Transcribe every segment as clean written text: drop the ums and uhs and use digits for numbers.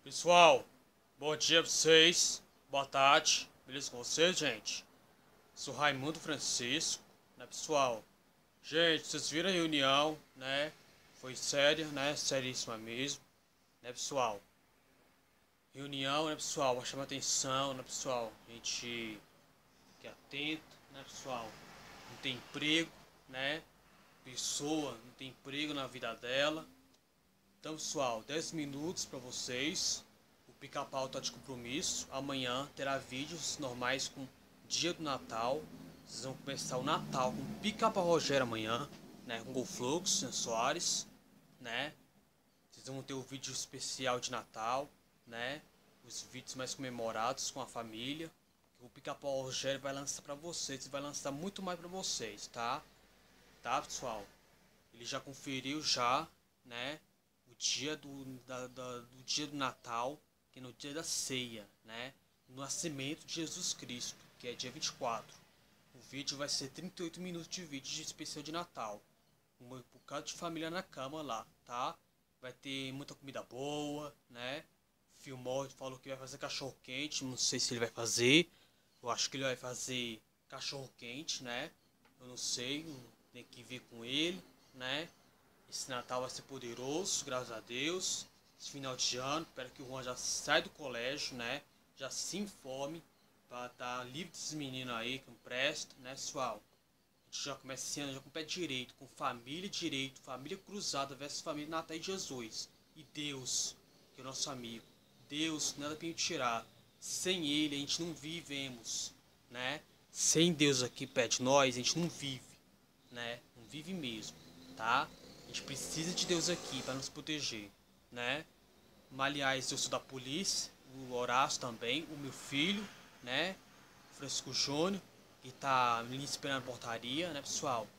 Pessoal, bom dia pra vocês, boa tarde, beleza com vocês, gente? Sou Raimundo Francisco, né, pessoal? Gente, vocês viram a reunião, né? Foi séria, né? Seríssima mesmo, né, pessoal? Reunião, né, pessoal? Vai chamar atenção, né, pessoal? A gente fique atento, né, pessoal? Não tem emprego, né? Pessoa não tem emprego na vida dela. Então, pessoal, 10 minutos para vocês. O Pica-Pau tá de compromisso. Amanhã terá vídeos normais com dia do Natal. Vocês vão começar o Natal com Pica-Pau Rogério amanhã, né? Com Golflux, Soares, né? Vocês vão ter o vídeo especial de Natal, né? Os vídeos mais comemorados com a família. O Pica-Pau Rogério vai lançar para vocês e vai lançar muito mais para vocês, tá? Tá, pessoal? Ele já conferiu já, né? O dia do dia do Natal, que é no dia da ceia, né? No nascimento de Jesus Cristo, que é dia 24. O vídeo vai ser 38 minutos de vídeo de especial de Natal. Um bocado de família na cama lá, tá? Vai ter muita comida boa, né? Filmou, falou que vai fazer cachorro quente, não sei se ele vai fazer. Eu acho que ele vai fazer cachorro quente, né? Eu não sei, tem que ver com ele, né? Esse Natal vai ser poderoso, graças a Deus. Esse final de ano, espero que o Juan já saia do colégio, né? Já se informe para estar livre desses meninos aí que não prestam, né, pessoal? A gente já começa esse ano já com o pé direito, família cruzada versus família Natal de Jesus. E Deus, que é o nosso amigo. Deus, nada para tirar. Sem Ele a gente não vivemos, né? Sem Deus aqui perto de nós, a gente não vive, né? Não vive mesmo, tá? A gente precisa de Deus aqui para nos proteger, né? Mas, aliás, eu sou da polícia, o Horácio também, o meu filho, né? Francisco Júnior, que tá me esperando na portaria, né, pessoal?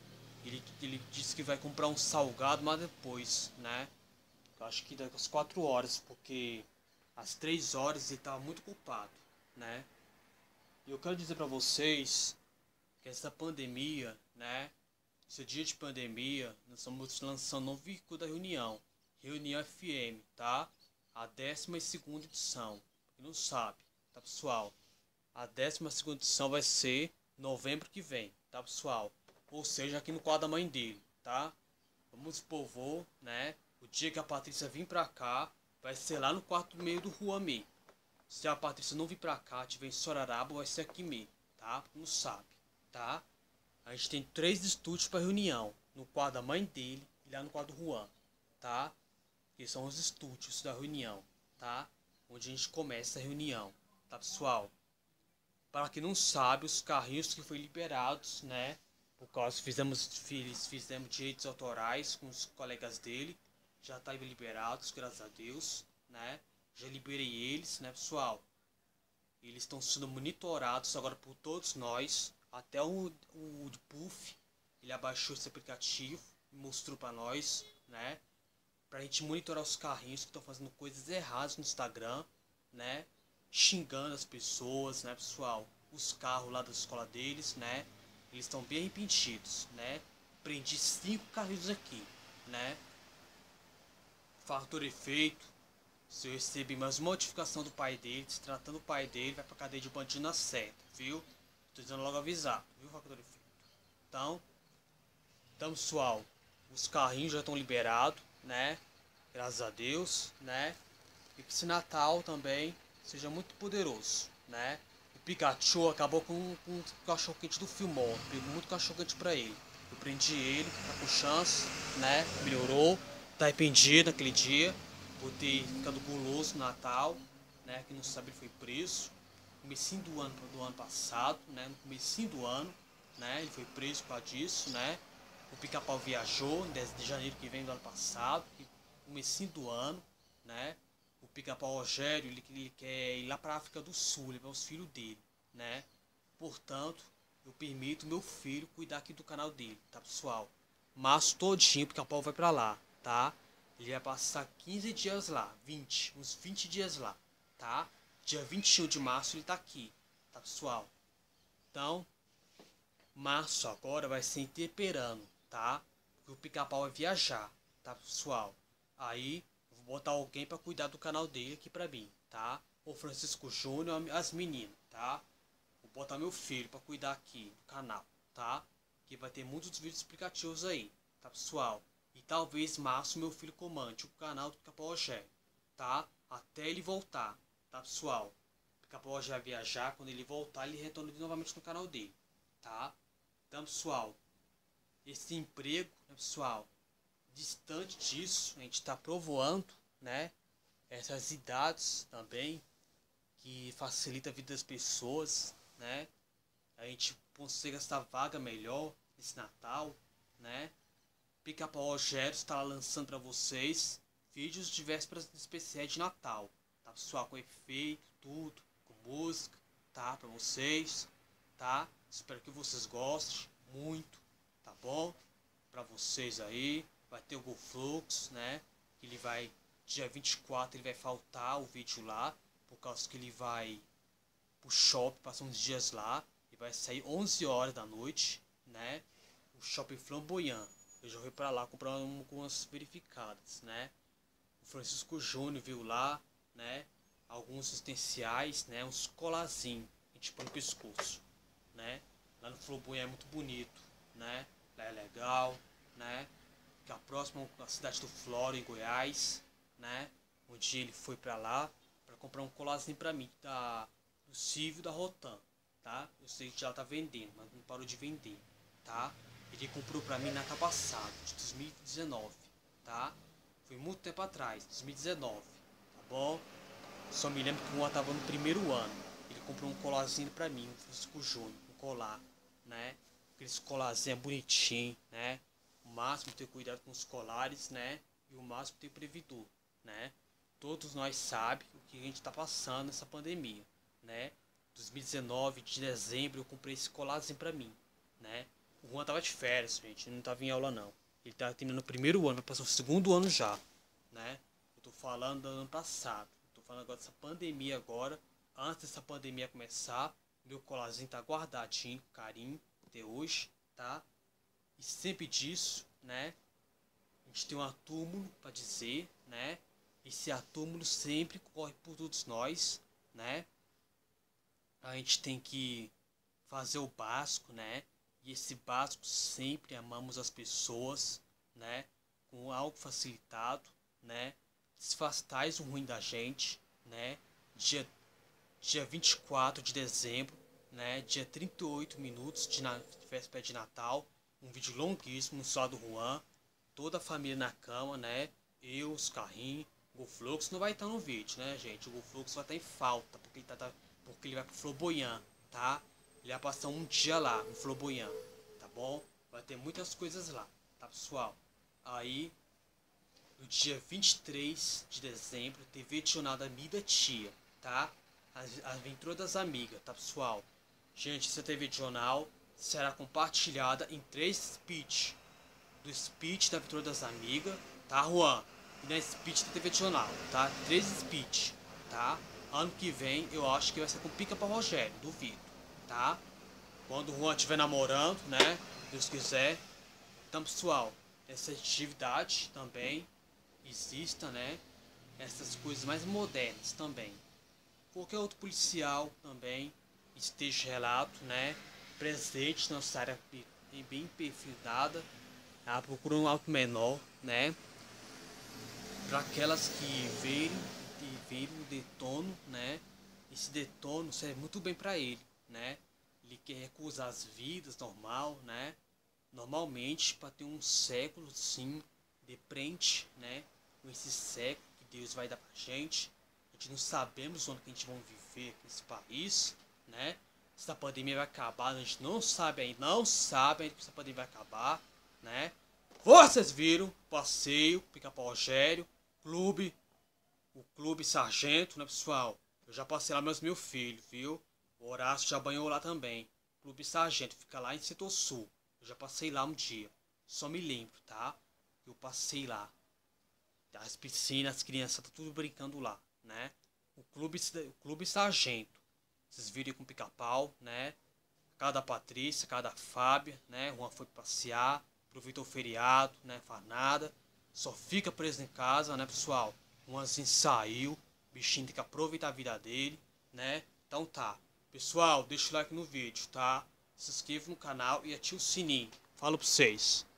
Ele disse que vai comprar um salgado, mas depois, né? Eu acho que daqui às 4 horas, porque às 3 horas ele tava muito culpado, né? E eu quero dizer para vocês que essa pandemia, né? Esse dia de pandemia, nós estamos lançando um novo veículo da reunião. Reunião FM, tá? A 12ª edição. Quem não sabe, tá, pessoal? A 12ª edição vai ser novembro que vem, tá, pessoal? Ou seja, aqui no quadro da mãe dele, tá? Vamos povoar, né? O dia que a Patrícia vir pra cá, vai ser lá no quarto do meio do Rua Me. Se a Patrícia não vir pra cá, tiver em Soraraba, vai ser aqui mesmo, tá? Não sabe, tá? A gente tem 3 estúdios para reunião. No quarto da mãe dele e lá no quarto do Juan, tá? Que são os estúdios da reunião, tá? Onde a gente começa a reunião, tá, pessoal? Para quem não sabe, os carrinhos que foram liberados, né? Por causa que fizemos direitos autorais com os colegas dele. Já tá liberados, graças a Deus, né? Já liberei eles, né, pessoal? Eles estão sendo monitorados agora por todos nós. Até o Puff, ele abaixou esse aplicativo e mostrou para nós, né? Pra gente monitorar os carrinhos que estão fazendo coisas erradas no Instagram, né? Xingando as pessoas, né, pessoal? Os carros lá da escola deles, né? Eles estão bem arrependidos, né? Prendi 5 carrinhos aqui, né? Fator efeito. Se eu receber mais uma notificação do pai dele, se tratando do pai dele, vai pra cadeia de bandido na certa, viu? Tô dizendo logo avisar, viu, fator efeito? Então, pessoal, os carrinhos já estão liberados, né? Graças a Deus, né? E que esse Natal também seja muito poderoso, né? O Pikachu acabou com o cachorro quente do Filmon, pegou muito cachorro quente pra ele. Eu prendi ele, tá com chance, né? Melhorou, tá arrependido naquele dia por ter ficado guloso no Natal, né? Que não sabe, ele foi preso. No comecinho do ano passado, né? No comecinho do ano, né? Ele foi preso por causa disso, né? O Pica-Pau viajou em 10 de janeiro que vem do ano passado, no comecinho do ano, né? O Pica-Pau Rogério, ele quer ir lá para a África do Sul, levar os filhos dele, né? Portanto, eu permito meu filho cuidar aqui do canal dele, tá, pessoal? Março todinho o Pica-Pau vai para lá, tá? Ele vai passar 15 dias lá, uns 20 dias lá, tá? Dia 21 de março ele tá aqui, tá, pessoal? Então, março agora vai ser interperando, tá? Porque o Pica-Pau vai viajar, tá, pessoal? Aí, eu vou botar alguém pra cuidar do canal dele aqui pra mim, tá? O Francisco Júnior, as meninas, tá? Vou botar meu filho pra cuidar aqui do canal, tá? Que vai ter muitos vídeos explicativos aí, tá, pessoal? E talvez Márcio, meu filho, comande o canal do Pica-Pau Rogério, tá? Até ele voltar, tá, pessoal? O Pica-Pau Rogério vai viajar, quando ele voltar, ele retorna novamente no canal dele, tá? Então, pessoal, esse emprego, né, pessoal, distante disso, a gente está provoando, né, essas idades também, que facilita a vida das pessoas, né, a gente consegue essa vaga melhor nesse Natal, né. Pica-Pau Rogério está lançando para vocês vídeos de vésperas especiais de Natal, tá, pessoal, com efeito, tudo, com música, tá, para vocês, tá. Espero que vocês gostem muito, tá bom? Para vocês aí, vai ter o GoFlux, né? Ele vai, dia 24 ele vai faltar o vídeo lá, por causa que ele vai pro shopping, passar uns dias lá, e vai sair 11 horas da noite, né? O shopping Flamboyant. Eu já fui para lá comprar algumas verificadas, né? O Francisco Júnior viu lá, né? Alguns essenciais, né? Uns colarzinhos, a gente põe no pescoço, né? Lá no Flamboyant é muito bonito, né? Lá é legal, né? Que é a próxima a cidade do Floro, em Goiás, né? Um dia ele foi pra lá para comprar um colarzinho pra mim do Silvio da Rotan, tá? Eu sei que já tá vendendo, mas não parou de vender, tá? Ele comprou pra mim na época passada, de 2019, tá? Foi muito tempo atrás, 2019, tá bom? Só me lembro que o Juan tava no primeiro ano. Ele comprou um colarzinho pra mim, um Francisco Júnior, um colar, né? Aqueles colarzinhos bonitinho, né? O máximo ter cuidado com os colares, né? E o máximo ter previdor, né? Todos nós sabemos o que a gente tá passando nessa pandemia, né? 2019 de dezembro eu comprei esse colarzinho pra mim, né? O Juan tava de férias, gente, ele não tava em aula não. Ele tava terminando o primeiro ano, passou o segundo ano já, né? Eu tô falando do ano passado. Tô falando agora dessa pandemia agora. Antes dessa pandemia começar, meu colarzinho tá guardadinho, carinho, até hoje, tá? E sempre disso, né? A gente tem um atúmulo para dizer, né? Esse atúmulo sempre corre por todos nós, né? A gente tem que fazer o básico, né? E esse básico sempre amamos as pessoas, né? Com algo facilitado, né? Desfastais o ruim da gente, né? Dia 24 de dezembro, né? Dia 38 minutos de véspera de Natal. Um vídeo longuíssimo só do Juan. Toda a família na cama, né? Eu, os carrinhos. O GoFlux não vai estar no vídeo, né, gente? O GoFlux vai estar em falta, porque ele vai pro Flamboyant, tá? Ele vai passar um dia lá no Flamboyant, tá bom? Vai ter muitas coisas lá, tá, pessoal? Aí, no dia 23 de dezembro, TV Jornada Amiga Tia, tá? A Aventura das Amigas, tá, pessoal? Gente, essa TV Jornal será compartilhada em 3 speech. Do speech da Aventura das Amigas, tá, Juan? E na speech da TV Jornal, tá? 3 speech, tá? Ano que vem eu acho que vai ser com Pica-Pau Rogério, duvido, tá? Quando o Juan estiver namorando, né? Deus quiser. Então, pessoal, essa atividade também exista, né? Essas coisas mais modernas também. Qualquer outro policial também esteja relato, né? Presente na nossa área bem perfilada, tá? Procura um alto menor, né? Para aquelas que verem o detono, né? Esse detono serve muito bem para ele, né? Ele quer recusar as vidas normal, né? Normalmente para ter um século sim de frente, né? Com esse século que Deus vai dar pra gente. A gente não sabemos onde que a gente vai viver nesse país, né? Se a pandemia vai acabar, a gente não sabe ainda se a pandemia vai acabar, né? Vocês viram passeio, Pica-Pau Rogério, o clube Sargento, né, pessoal? Eu já passei lá meus meu filho, viu? O Horácio já banhou lá também. Clube Sargento, fica lá em Setor Sul. Eu já passei lá um dia. Só me lembro, tá? Eu passei lá. As piscinas, as crianças, tá tudo brincando lá, né? O clube Sargento. Vocês viram com Pica-Pau, né? Cada Patrícia, cada Fábia, né? Uma foi passear, aproveitou o feriado, né? Faz nada. Só fica preso em casa, né, pessoal? um anzinho saiu, o bichinho tem que aproveitar a vida dele, né? Então tá. Pessoal, deixa o like no vídeo, tá? Se inscreva no canal e ative o sininho. Falo pra vocês.